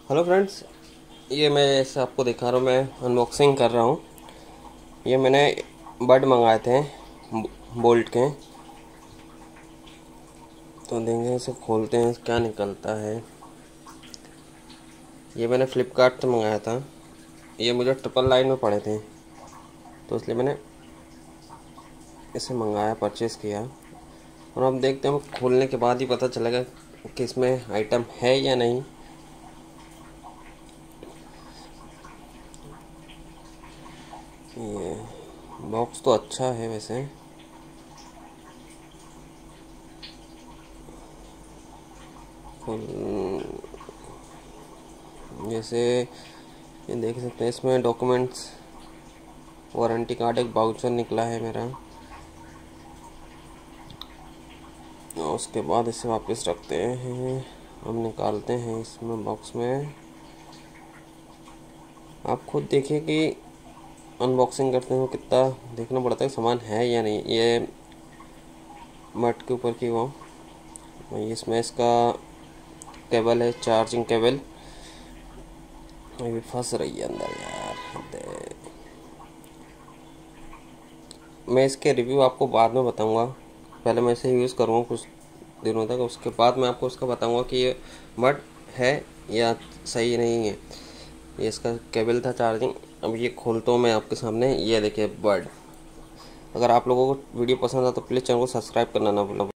Hello friends, ये मैं जैसे आपको दिखा रहा हूँ, मैं अनबॉक्सिंग कर रहा हूँ। ये मैंने बड मंगाए थे बोल्ट के। तो देंगे, इसे खोलते हैं क्या निकलता है। ये मैंने फ्लिपकार्ट से मंगाया था। ये मुझे ट्रिपल लाइन में पड़े थे, तो इसलिए मैंने इसे मंगाया, परचेज़ किया। और अब देखते हैं, खोलने के बाद ही पता चलेगा कि इसमें आइटम है या नहीं। ये बॉक्स तो अच्छा है वैसे। जैसे ये देख सकते हैं, इसमें डॉक्यूमेंट्स, वारंटी कार्ड, एक बाउचर निकला है मेरा। और उसके बाद इसे वापस रखते हैं, हम निकालते हैं इसमें बॉक्स में। आप खुद देखिए कि अनबॉक्सिंग करते हो कितना देखना पड़ता है सामान है या नहीं। ये मट के ऊपर की वो, इसमें इसका केबल है, चार्जिंग केबल। अभी फंस रही है अंदर यार। मैं इसके रिव्यू आपको बाद में बताऊंगा। पहले मैं इसे यूज़ करूँगा कुछ दिनों तक, उसके बाद मैं आपको उसका बताऊंगा कि ये बट है या सही नहीं है। ये इसका केबल था चार्जिंग। अब ये खोलता हूँ मैं आपके सामने। ये देखिए बड। अगर आप लोगों को वीडियो पसंद आता तो प्लीज़ चैनल को सब्सक्राइब करना ना भूलना।